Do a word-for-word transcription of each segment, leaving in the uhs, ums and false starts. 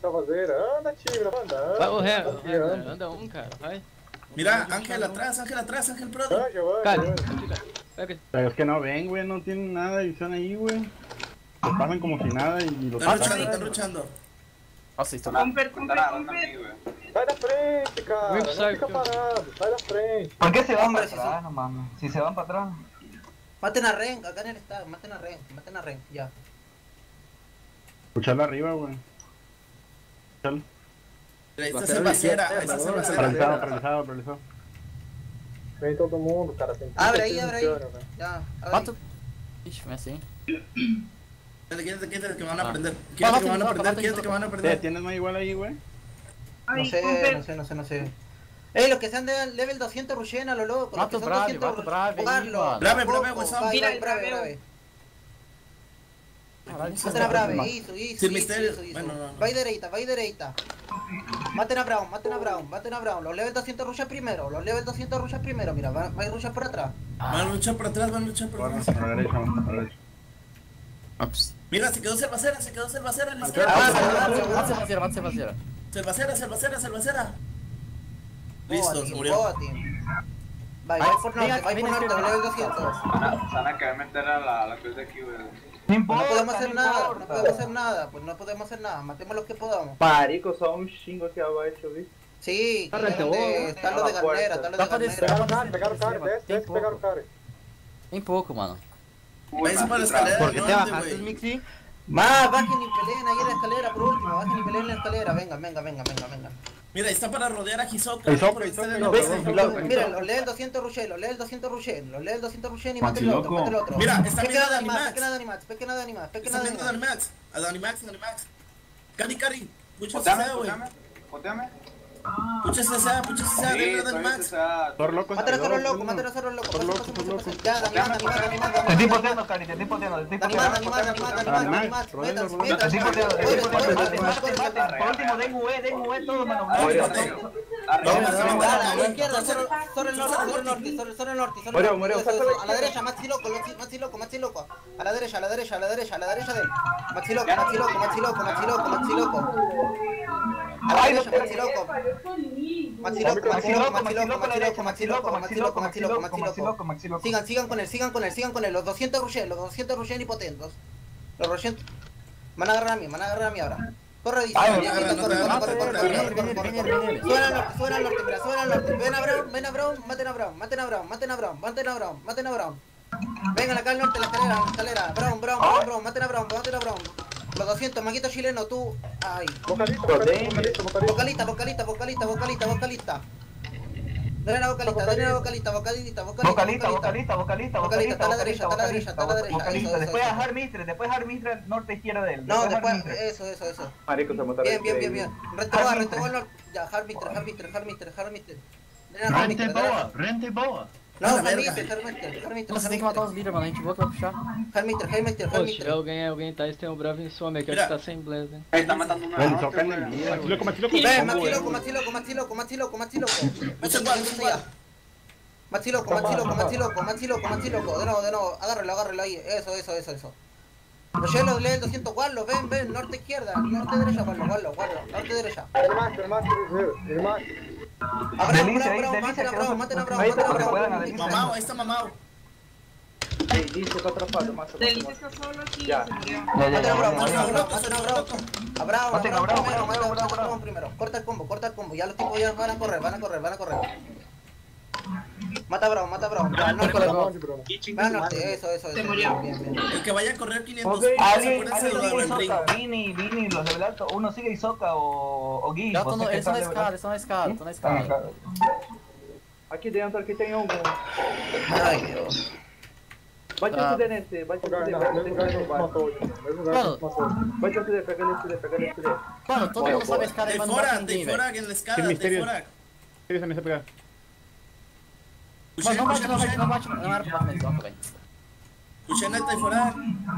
pra fazer. Anda, Tigre, anda. Vai, o Ré, anda um, cara, vai. Mira, Ángel atrás, Ángel atrás, Ángel Brody. Anja, vai, Cara, vai. pega. Pero es que no ven, güey, no tienen nada de visión ahí, güey. Lo pasan como si nada y lo Están pasan. luchando, están luchando. Nossa, eles estão... Comper, comper, comper. Sai da frente, cara. Muito Não sai, fica cara. parado. Sai da frente. ¿Por qué se van Hombre, para si atrás, no mames? Si se van para atrás. Maten a Ren, acá en el estado, maten a Ren, maten a Ren, ya. Escucharlo arriba, güey. Escucharlo. Ahí está Cervacera, ahí está Cervacera. Paralizado, paralizado, paralizado. Vem todo mundo, cara. Tem Abre trinta aí, quilos abre de aí. cano, velho. Ya, abre Mata... Ixi, mas assim... Quédate, quédate que me van a prender. Ah, Quédate que me van a mata, prender, mata, quédate que me van a Eh, prender. ¿tienes más igual ahí, güey? No Ay, sé, no comper. sé, no sé, no sé. Ey, los que sean de level doscientos rushen a lo loco. Los Mata que o son Brave, doscientos mata o Brave aí, jugarlo. mano. Brave, Poco, Brave, Wesson. vai, Mira vai, el Brave, Brave. Brave. Caralho, Maten a Brave, isso, isso, Sin isso, misterio. isso, isso. Bueno, no, no. Vai direita, vai direita. Maten a Brown, maten a Brown, maten a Brown. Los level doscientos rushen primero, los level doscientos rushen primero. Mira, va, va a rushar por atrás. Van a luchar por atrás, van a luchar por Bueno, atrás. a la derecha, vamos, a la derecha. Ops. Mira, se quedó Cervacera, se quedó Cervacera en la Ah, izquierda. ah, Mata Cervaceira, mata Cervaceira. Cervacera, Cervacera, Cervacera. Listos, Boa, team, murió. boa, team. Vai, Vai, vai por vem norte, aqui, vai vem por na norte, esquerda. level doscientos. Sana que meter a la, la cosa aquí, güey. No No importa, podemos hacer no nada, no importa. podemos hacer nada, pues no podemos hacer nada, matemos los que podamos. Marico, só um xingo aqui abaixo, eu vi. Sí, que Arrete, es donde oh, están los de a la puerta. Garnera, están los de Dá pra descer, Garnera. dá pra Pegaram o cara, descer, pegaram o cara, desce, tem desce, pegaram o pouco. cara. Tem pouco, mano. Váyanse para la escalera ¿Por qué del te norte, bajaste, güey. Mixi? Más, bajen y peleen ahí en la escalera por último, bajen y peleen en la escalera, venga, venga, venga, venga, venga. Mira, ahí está para rodear a Hisoka. Hisoka, Por ahí está Hisoka, el no, norte. perdón, Lo- Hisoka. Miren, los lee el doscientos Rushen, los lee el doscientos Rushen, los lee el doscientos Rushen y mate el Machiloco. otro, mate el otro. Mira, está Pequena mirando a de animax, Animax. pequena de animax, pequena de animax, pequena Está de viendo a animax. Animax. A Animax, a Animax. Cari, Cari. Pucha Poteame, esa, güey. poteame, poteame. Pucha esa, pucha esa. Sí, Dentro de soy Animax. esa. Por loco, Mátalo a salidor, los locos, uno. mátalo a los locos, Por pasa, loco, pasa, por pasa, loco. pasa. Ya, de animax, de animax, de animax, Te de estoy animax. poteando, Cari, te estoy poteando, te estoy De animax, de poteando. animax, de animax, de Animax, animax, de animax. rodeo, Métanse, rodeo. Te estoy poteando, te estoy métanse. poteando, maten, Corre, maten, corre, maten. Por último, den U E, den U E todos, mano. Arriba, Maten, arriba. todos. Arriba, Dale, arriba, a la arriba. izquierda, sobre sobre el norte, sobre el norte, sobre sobre el norte, sobre el Moreo, norte. Moreo, Eso, saca eso. la A la derecha, Maxi loco, Maxi Maxi loco, Maxi loco. A la derecha, a la derecha, a la derecha, a la derecha de él. Maxi loco, Maxi loco, Maxi loco, Maxi loco, Maxi loco. A la derecha, Maxi loco. Maxi loco, Maxi loco, Maxi loco, Maxi loco, Maxi loco, Maxi loco, Maxi loco, Maxi loco. Maxi loco. Sigan, sigan con él, sigan con él, sigan con él. Los doscientos Rushen, los doscientos Rushen y potentos. Los Rushen. Van a agarrar a mí, van a agarrar a mí ahora. Corre, dice. Ay, Corre, agarra, corre, no corre, te corre, agarra. corre, corre, corre, corre, corre, corre. Suben al norte, suben al norte, mira, suben al norte. Ven a Brown, ven a Brown, maten a Brown, maten a Brown, maten a Brown, maten a Brown, maten a Brown. Vengan acá al norte, la escalera, la escalera. Brown, Brown, Brown, Brown, maten a Brown, maten a Brown. Los doscientos, maguito chileno, tú. Ay. Vocalista, vocalista, vocalista, vocalista. Vocalista, vocalista, vocalista, vocalista, vocalista. Dale la vocalista, dale la vocalista, vocalista, vocalista, Vocalista, vocalista, vocalista, Vocalista, está a la vocalista, derecha, está a la derecha, está a la derecha. vocalista. Eso, eso, Después eso. a Harmistre, después a Harmistre, norte izquierda de él. No, a después, Harmistre. eso, eso, eso. Marico, se mataron. Bien, bien, bien, bien. Retoba, retoba el norte. Ya, Harmister, Harmister, Harmister, Harmister. Dale a Harmister, dale a- rente boa. No, A la verga. Harmister, Harmister, Harmister. Você tem que matar os líderes, mano. A gente volta pra puxar. Harmister, Harmister, Pô, se tiver Harmister. alguém, alguém tá, eles tem o Bravo em some aqui, Mira. acho que tá sem Blaze, né? Ahí está matando una El norte, Hisoka en güey. el día, güey. Ven, Maxi loco, Maxi loco, Maxi loco, Maxi loco, Maxi loco. Mucho igual, mucho igual. Maxi loco, Maxi loco, Maxi loco, Maxi loco, Maxi loco. De nuevo, de nuevo. Agárralo, agárralo ahí. Eso, eso, eso, eso. Los hielos lee el doscientos, guarlo, ven, ven, norte izquierda, norte derecha, guarlo, guarlo, guarlo, norte derecha. Animax, Animax, Animax. A Brown, Delicia Brown, ahí, Brown, delicia, maten a que Brown, no maten a se- Brown, ahí maten a para que puedan Brown. a Delicia. Mamao, ahí está mamao. Ei, dice, eu tô atrapado, massa. Delicia está solo aquí, Ya. se murió. Ya, ya, Maten a ya, Brown, ya, maten a ya. Brown, maten a Brown. A Brown, a Maten a Brown Brown, primero, Brown, maten a Brown, Brown Brown. primero. Corta el combo, corta el combo. Ya los tipos ya van a correr, van a correr, van a correr. Mata a Brown, mata a Brown. Ya, norte, Onde, Bruno? van al norte, eso, eso, eso. Se murió. Bien, bien. El que vaya a correr quinientos. Ok. Alguien, acuérdense de alguien lo sigue del ring. Isoka, Vini, Vini, los de Belalto. Uno sigue Isoka o, o Gui. Já você tô no, que eles tá estão na de escada, Belalto. eles estão na escada, tô na Ah, escada. cara. Aqui dentro, aqui tem algum. Ai, Deus. Vai te Ah. fuder nesse, vai te Lugar, fuder, não, vai te mesmo lugar que fuder, a gente vai. matou hoje. Mesmo lugar que a gente matou hoje. Vai te fuder, pega ele, fuder, pega ele, fuder. Mano, todo mundo sabe a escada aí, De mas não bate fora, ninguém, de velho. fora, en la escala, Sin de misterio. fora. Tienes a mí se pega. Mas não bate, não bate, não bate, não era pra bater nesse bloco, velho. Cucheneta de fora.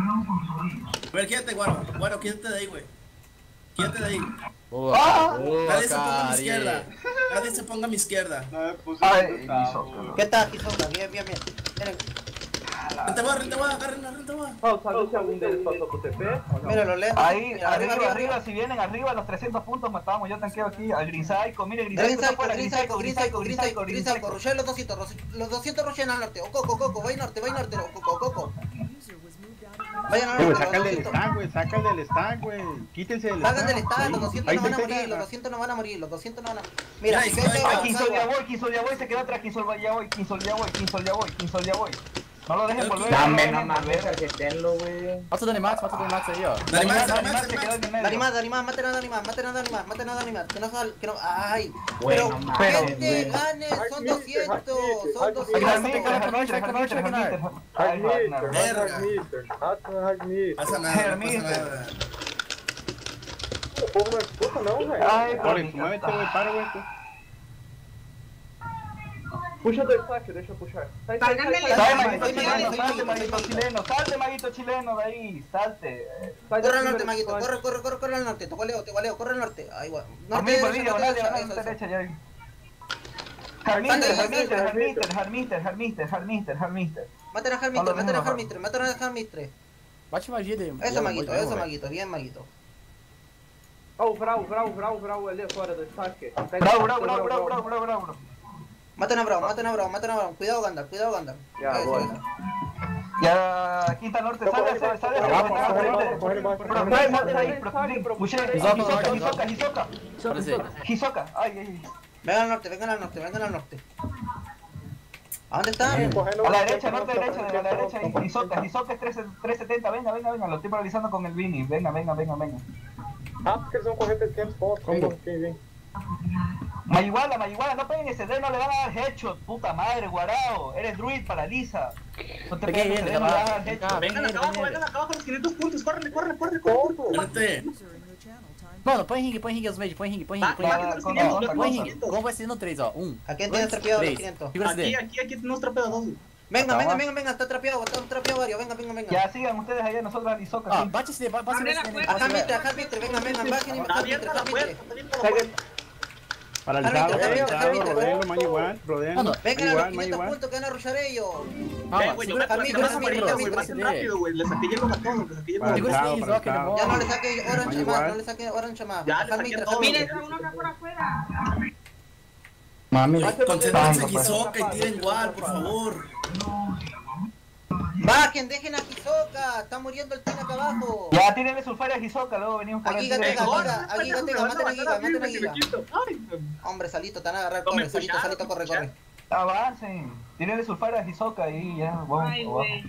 A ver, quédate, guaro. Guaro, quédate de ahí, güey. Quédate de ahí. Boa, boa, Nadie se ponga a mi cara. izquierda. Nadie se ponga a mi izquierda. No me puse Ay, puta, Isoka. ¿Qué tal, Kizoka? Bien, bien, bien. Miren. Renta va, renta va, agarren la renta va. Pau, ¿sabes si algún de ellos pasó por T P o no? Mira, los lentes. Ahí, Mira, arriba, arriba, si vienen arriba los trescientos puntos matamos, yo tanqueo aquí al Green Psycho, mire Green Green Psycho, Psycho, fuera, Green Psycho, Green Psycho, Green Psycho, Green Psycho, rushea los doscientos, los doscientos rushean al norte, o Coco, Coco, va al norte, va al norte, Coco, Coco. Vayan al Eh, güey, norte, saca el los del doscientos. stack, güey, saca el del stack, güey. Quítense del stack. Salgan del estado, los doscientos Ahí no van a está, morir, ahí los está. doscientos no van a morir, los doscientos no van a morir. Mira, Mira, si ahí cae está, de Aquí avanzar, Sol ya voy, Kinsol ya voy, se queda atrás, Kinsol ya voy, Kinsol ya voy, Kinsol ya voy, Kinsol ya voy. No lo dejen volver. Dame, no no lo mames, dejen volver. tarjetenlo, güey. Mata Dani Max, mata Dani Max ahí, ó. Dani más, Dani Dani más, Max se Dani quedó más. en el medio. Dani más, Dani más, maten a Dani más, maten a Dani más, maten a Dani más, que no sal, que no, ay, Bueno, pero, mames, gente, güey. gane, son doscientos, son Ay, doscientos. Harmister, Harmister, Harmister, Harmister. Ay, Harmister. Verga. Harmister. Pasa nada, no pasa Hermita. nada. Pô, mas puta não, velho. Ay, Alex, muévete, güey, para, güey. tú. Puxa dois saques, deixa eu puxar. Sai, sai, Salgan sai, del sai, Sale, sai, maguito sai, Soy chileno, maguito, salte, soy maguito maguito. chileno, salte, maguito chileno de ahí, salte. sai, Corre al sai, norte, sai, maguito, sai. corre, corre, corre, corre al norte, te goleo, te goleo, corre al norte. Ahí va. Por Norte, mí, por derecha, mí, norte, diagonal, derecha, diagonal, eso, eso. derecha, ya. Harmister, Sale, Harmister, sale, Harmister, Harmister, Harmister, Harmister, Harmister. Maten a No Harmitre, lo maten a dejen Harmitre, maten a Harmitre. Bate magia dele. Eso, maguito, eso, maguito, bien, maguito. Ó, o Vral, Vral, Vral, Vral ali fora do saque. Pega Bravo, o bravo, bravo, Vral, bravo, Vral. bravo, bravo, bravo. Maten a Brown, maten a Brown, maten a Brown. Cuidado, Gandalf, cuidado, Gandalf. Ya, Eso, voy. eso. Ya, quinta norte, sale, sale, sale. Abajo, abajo, abajo, corre, Bro, corre, Brave, corre. ahí, bro, push it. Hisoka, Hisoka, Hisoka. Hisoka, Hisoka, Parece. Hisoka. Ay, ay, ay. Vengan al norte, vengan al norte, vengan al norte. ¿A dónde están? A la derecha, norte, derecha, de la derecha, ahí. Hisoka, Hisoka es trescientos setenta, venga, venga, venga, lo estoy paralizando con el Vini, venga, venga, venga, venga. Rápido que eles vão correr pelos pontos. Combo. Quem vem? Mayiguala, Mayiguala, no peguen ese D, no le van a dar headshot, puta madre, guarao. Eres druid, paraliza. No te Peguei pegues ese ele, D, no le van a dar vem cá, headshot. vem Vengan nele, acá vem abajo, nele. vengan acá abajo los quinientos puntos, corre, corre, corre, corre. Vente. Mano, põe ringue, põe ringue os made, põe ringue, põe ringue, põe Va, ringue. va, los con- quinientos, con- los Põe con- ringue. quinientos. Como vai ser no três, ó. um, ¿A quién dois, tiene trapeado los três. quinientos? Figura esse Aquí, D. aquí, aquí tenemos trapeado dos. Venga, Acaba. venga, venga, venga, está trapeado, está trapeado varios, venga, venga, venga. Ya sigan ustedes allá, nosotros al Hisoka. Ah, sí. bate esse D, bate bate Abre esse la D. puerta. A Harmitre, a Harmitre, venga, venga, bajen y Está Harmitre, abierta la Harmitre. puerta, está abierta la puerta. Paralizado, Harmister, paralizado, Harmister, rodeenlo, man igual, rodeenlo, No, no. man Vengan a los igual, man quinientos igual. puntos que van a rushar ellos. Eh, Vamos, güey, yo segura me Harmister, acuerdo, Harmister, güey, Harmister. maten rápido, güey. Les saqué hielos a todos, les saqué hielos a Segura todos. esse D, Zoca, Paralizado. Ya no le demora. saque Orange Igual. más, no le saque Orange más. Ya, le Harmitre, saqué todo. Harmitre. Mire, está uno acá por afuera. Mami. Concéntrense en Hisoka y tiren igual, por favor. Bajen, dejen a Hisoka, está muriendo el team acá abajo. Ya, tírenle sulfaria a Hisoka, luego venimos por Aquí, el Gatega, D. Giga, aquí, Gatega, maten a Giga, maten a Giga. Ay, Hombre, Salito, te van a agarrar, No me corre, Salito, escucharon, Salito, corre, corre. Avancen, tírenle sulfaria a Hisoka y ya, vamos ay, abajo. güey.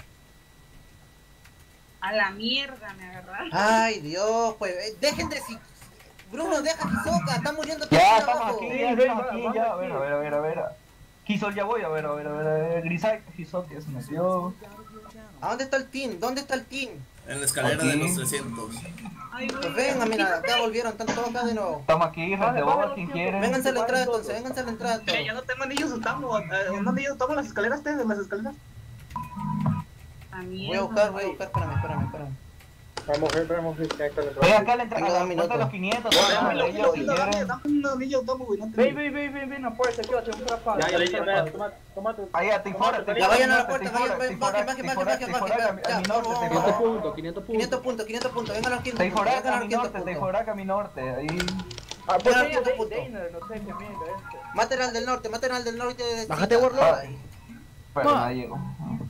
A la mierda me agarraron. Ay, Dios, pues, eh, dejen de si... Bruno, deja a Hisoka, está muriendo todo Ya, el estamos abajo. aquí, ya, estamos aquí, ya, a ver, a ver, a ver, a ver. Kisol ya voy, a ver, a ver, a ver, a ver. Grisai, Hisoka ya se metió. ¿A dónde está el team? ¿Dónde está el team? En la escalera de los trescientos. Ay, güey. Pues venga, mira, acá volvieron, están todos acá de nuevo. Estamos aquí, gente, vos, quien quiere. Vénganse a la entrada entonces, vénganse a la entrada Eh, todos. ya no tengo anillos, estamos. ¿Dónde anillos estamos? Las escaleras, ustedes, las escaleras. La mierda. Voy a buscar, voy a buscar, espérame, espérame, espérame. Vai morrer, vai morrer. Quem é que tá Ven lembrando? acá a la entrada, Tengo dos a la puerta de minutos. los quinientos, Dame dame los ellos si anillos, dame, quieren. dame unos anillos, dame, güey. No Vem, tengo. vem, vem, vem, vem na porta aqui, ó. Tem um trapado. Já, já, já, já. Toma, toma, toma. Ahí, estoy fuera, estoy Ya fuera, vayan a la estoy puerta, fuera, vayan, estoy bajen, fuera, bajen, estoy bajen, fuera, bajen, estoy bajen, fuera, bajen. a mi Ya, norte, vamos, estoy vamos, fuera. vamos. puntos, quinientos puntos. quinientos puntos, quinientos puntos, vengan a los quinientos Estoy puntos, fuera, vengan a a los mi quinientos norte, estoy puntos. fuera, a mi norte, ahí. Ah, Vengan a los botei quinientos a puntos. Dana, não sei que merda é essa. Maten al del norte, maten al del norte de... Bájate, Warlock. Ay, Pero Ma. no llegó.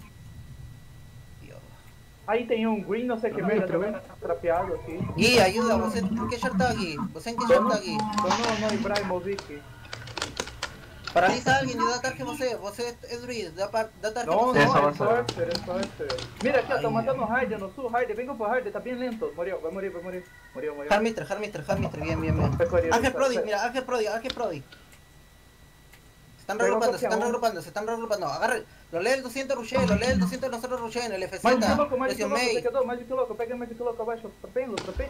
Dios. Aí tem um green, não sei que merda, também tá trapeado aqui. Gui, ayuda, ¿vos en qué short está Gui? ¿Vos en qué short está Gui? Não, não, Ibrahimovic. Paraliza a alguien y da ataque você, você es druid, da, par- da ataque Não, você. Eso não, va é a ser. sorcerer, é sorcerer. Mira aqui, ó, tô Ai, matando o Raiden no sul. Raiden, vem pro Raiden, tá bem lento. Morreu, vai morrer, vai morrer. Morreu, morreu. Harmister, Harmister, Harmister, bien, bien, bien. Pecoria, Ángel está- Prodi, está- mira, Ángel Prodi, Ángel Prodi. Se están Pero regrupando, porque se están aún- regrupando, se están regrupando. Agarre, lo lee el doscientos Ruche, lo lee el doscientos nosotros Ruche en el F Mais de que Z. louco, mais de que Presión louco, você May. quedou, mais de que louco. Pega mais de que louco abaixo. Trapendo, trapendo.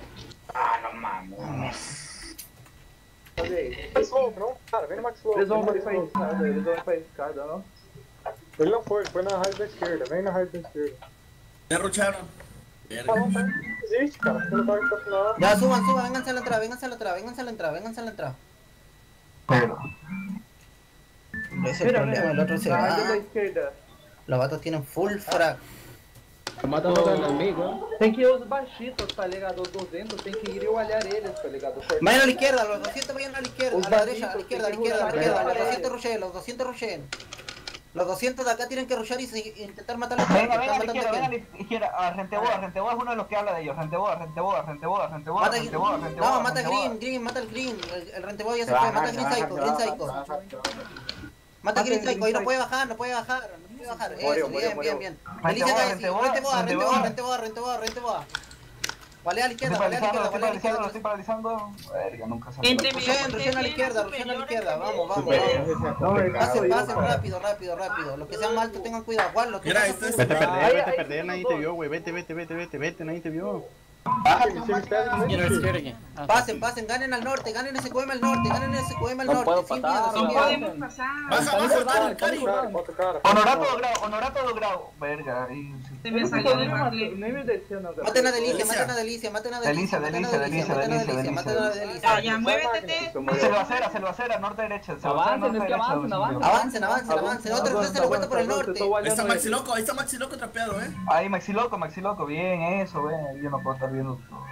Cadê aí? Max Low, não? Cara, vem no Max Low. Eles vão vem morrer no pra Max Low. escada, eles vão pra escada, não? Ele não foi, ele foi na raio da esquerda. Vem na raio da esquerda. Ya rucharon. Ah, não, tá. Não existe, cara. Você não vai até o final. Ya, suban, suban, vénganse a la entrada, vénganse a la entrada, vénganse a la entrada, vénganse a la entrada. Pero. Ese es el Mira, problema, el mira. otro se Na área da va. esquerda. Los vatos tienen full frag. Mata todo enemigo. Tem que ir os baixistas, tá ligado? Os duzentos, tem que ir e olhar eles, tá ligado? Vayan a la izquierda, los doscientos vayan a la izquierda, Os a la derecha, a la bajitos, izquierda, a la tem que izquierda, a la rushar, izquierda, los rushar. doscientos rushen, los doscientos rushen. Los doscientos de acá tienen que rushar y se- intentar matar a los Venga, que venga a están la matando izquierda, venga a aquí. la izquierda, a Renteboa, Renteboa es uno de los que habla de ellos, Renteboa, Renteboa, Renteboa, Renteboa, Mata Renteboa, Renteboa. No, mata a Green, Green, mata al Green, el, el Renteboa ya se fue, mata a Green Psycho, Green Psycho. Mata a Green Psycho, ahí no puede bajar, no puede bajar, no puede bajar. Eso, bien, bien, bien. Delicia acá, Renteboa, Renteboa, Renteboa, Renteboa, Renteboa. Vale a la izquierda, Estoy vale a la paralizando, izquierda, estoy vale a la paralizando, lo izquierda. estoy paralizando. Verga, nunca salió. Entre Rushen, rushen a la izquierda, rushen a la izquierda, vamos, vamos, vamos. Não, Pasen, pasen, rápido, rápido, rápido. Los que sean altos tengan cuidado. Juan, los que Mira, sean esto es- Vete a altos- perder, Ay, vete a ay, perder, sí, nadie no. te vio, güey. Vete, vete, vete, vete, vete, nadie te vio. Quiero a la izquierda aquí. Ah, Pasen, pasen, ganen al norte, ganen ese Q M al norte, ganen ese Q M al No norte. puedo Sin pasar, miedo, sin no miedo. Podemos pasar. Baja, baja, Cari, Cari. Bota o cara. Honorato do grau, Honorato do grau. Verga, ahí. Se Eu me não salió tô de nem, ma- Marley. nem me descendo agora. Maten a Delicia, Delicia. maten a Delicia, maten a Delicia, Delicia, maten a Delicia, Delicia, maten a Delicia, Delicia, maten a Delicia. Delicia. Ya, ya, muévete, te. Selvacera, Selvacera, norte derecha. Selvacera, Avancen, norte es que derecha. avancen, avancen. Avancen, avancen, avancen. Otro se lo cuenta por el norte. Ahí está Maxi Loco, ahí está Maxi Loco trapeado, eh. Ahí, Maxi Loco, Maxi Loco, bien, eso, ven. Yo no puedo estar viendo todo.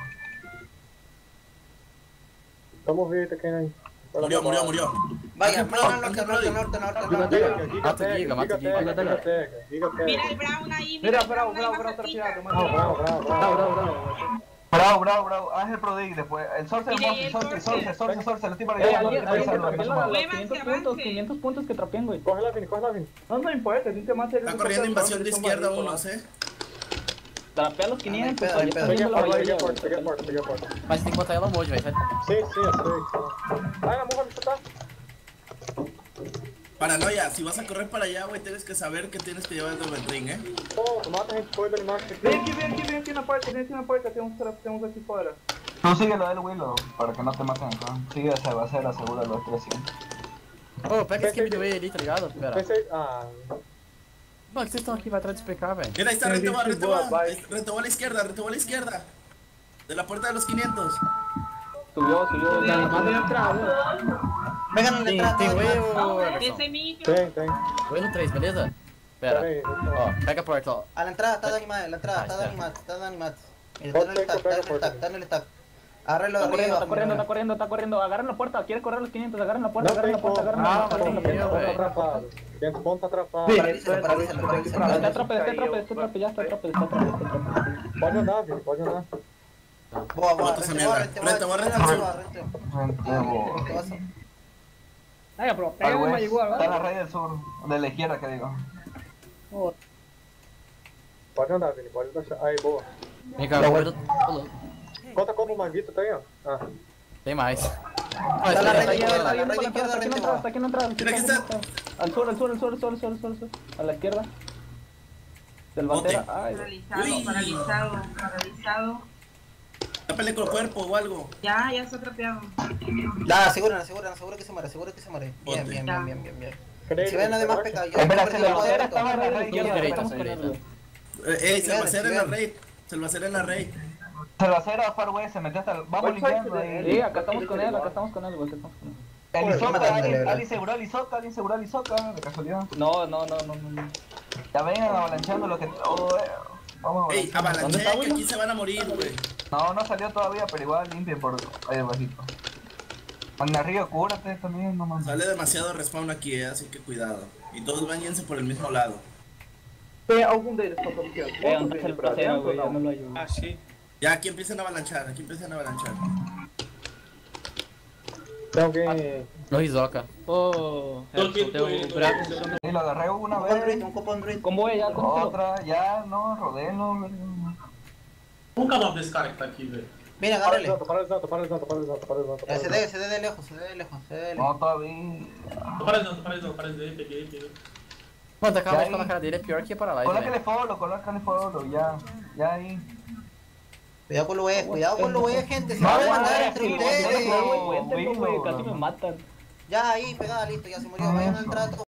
Estamos bien, te quedan ahí. Murió, murió, murió. Vaya, Ángel norte, Prodi, norte, Ángel norte, Prodi. norte, norte, Giga norte. Tega, Giga Mata Tega, Giga, mata Giga Giga. Tega, Giga Tega, Giga Tega. Mira el Brown ahí. Mira, el bravo, Brown ahí bravo, más bravo, cerquita. trapeado, Bravo, mano. bravo, bravo, Bravo, bravo. bravo, bravo. Bravo, bravo, bravo. Ángel Prodi después. El Sorce, el Mire, Monte, el Sorce, Sorce. Sorce, Sorce, Sorce. Lo estoy Eh, paralizando. alguien, alguien que Sorce, trapeen Sorce. los Muévanse, quinientos puntos, avance. quinientos puntos que trapeen, güey. Corre la Vini, corre la Vini. Não, não importa, a gente mata eles. Está de corriendo qualquer invasión forma, de eles são izquierda barritos lá. unos, eh. Trapea los quinientos, Ah, no hay ahí pedo, está Peguei a viendo la porta, peguei a maioría, porta, peguei a güey. porta, peguei a porta. Mas tem que botar ela longe, velho. Sai. Sim, sim, eu sei. Vai na mão, vai me chutar. Paranoia, si vas a correr para allá, güey, tienes que saber que tienes que llevar el ring, eh. Pô, tu mata a gente foi do animal que Vem aqui, vem aqui, vem aqui na porta, vem aqui na porta, tem uns, tra- tem uns aqui fora. Tú sigue lo del Willow para que no te maten acá. Sigue a Selvacera, segura los trescientos. Ô, pega esse Game Way ali, tá ligado? Pera. Pensei, ah, Mano, que vocês estão aqui, vai atrás de P K, velho. Mira, ahí está Tem Retoba, gente boa, Retoba. vai. Es- Retoba a la izquierda, Retoba a la izquierda. De la puerta de los quinientos. Subió, subió, Subió, manda subió. entrar, güey. Vengan en la Tem, entrada. tem todos, Way mano. ou Everson? Esse é mío. tem, tem. Way no três, beleza? Pera Pera. aí, Ó, pega a porta, ó. A la entrada, está de animado, la entrada, Ah, está de está. animado, está de animado. Mira, Ponte está en el stack, que pega está en el fuerte. stack, está en el stack. Agárrenlo de Está corriendo, arriba. está corriendo, está corriendo, está corriendo. Agarren la puerta, quiere correr los quinientos, agarren la puerta, Não agarren tem la puerta, ponto. agarren la Ah, puerta, agarren la meu, puerta. Ponto velho. atrapado. Dentro ponto atrapado. Vini, Paralízalo, paralízalo, paralízalo. Está atrape, está atrape, está atrape, ya está atrape, está atrape, está atrape. Pode andar, Vini, pode andar. Boa, boa, Bota esa rente, mierda. boa, rente, boa, Rente, boa, rente, rente, boa, boa. rente. Rentebo. Rente, boa. Ay, pero Al pégame, West. igual, Está en la ¿verdad? red del sur. De la izquierda, que digo. Pode andar, Vini, pode deixar. Aí, boa. Vem cá, Way do... Ô, louco. Conta como o Maguito tem, ó. Ah, Tem mais. Ó, Está esse la daí red é- izquierda, Está la yendo red por la entrada, izquierda, está aquí en rente la entrada, boa. está aquí en la entrada. Mira, aquí está. Al sur, al sur, al sur, al sur, al sur, al sur, al sur. A la izquierda. Del bandera. Ay, Paralizado, Uy. paralizado, paralizado. Tápale con el cuerpo o algo. Ya, ya está trapeado. La aseguran, aseguran, aseguran que se muere, aseguran que se muere. Bien, Ponte. bien, bien, bien, bien, bien. creio Si ven que además vai- pecado, yo Espera, yo perdí el Selvacera cuadrito. estaba en la red Izquierda, izquierda. derecha, estamos con derecha. él. Eh, eh, se va a Ven, hacer en ven. la raid. Se lo va a hacer en la raid. Selvacera, Far West, se metió hasta el... Vamos Website limpiando de- ahí. Sí, acá estamos con él, acá estamos con él, güey, acá estamos con él. El Joder, Isoca, mándale, alguien, ¿verdad? alguien seguro al Isoca, alguien seguro al Isoca, de casualidad. No, no, no, no, no, no. Ya vengan avalanchando lo que... oh, eh, vamos Ey, a ¿Dónde está, avalanchea que güey? aquí se van a morir, güey. No, no salió todavía, pero igual limpien por ahí abajito. Anda arriba, cúrate también, no mames. Sale demasiado respawn aquí, eh, así que cuidado. Y todos bañense por el mismo lado. Tem algum deles passando aqui, ó. Eh, Posso anda vir el pra paseo, dentro ou güey, ya não? me lo ayudo. Ah, sí. Ya, aquí empiezan a avalanchar, aquí empiezan a avalanchar. Tem alguém. No Isoca. Oh, Gerson, tem o Bravo en zona. Y lo agarré una Un copo Android, vez, un copo Android. Combo ya, combo. otra, ya, no, rodelo. Qual que é o nome desse cara que tá aqui, velho? Mira, agárrele. Tô paralisando, tô paralisando, tô paralisando, tô paralisando, tô Eh, Se paralisando. dé, se dé de lejos, se dé de lejos, se dé de lejos. No, todavía. Tô paralisando, tô paralisando, paralisei, peguei, peguei. Mano, tacar Já a médica aí. na cara dele é pior que Paralyze, Colócale velho. follow, colócale follow, ya, ya ahí. Cuidado con lo E, cuidado con lo E, gente. Se No, van a no, mandar no, entre sí, ustedes. no, Cuéntenlo, güey, casi me matan. Ya ahí, pegada, listo, ya se murió. Vayan a entrar todos.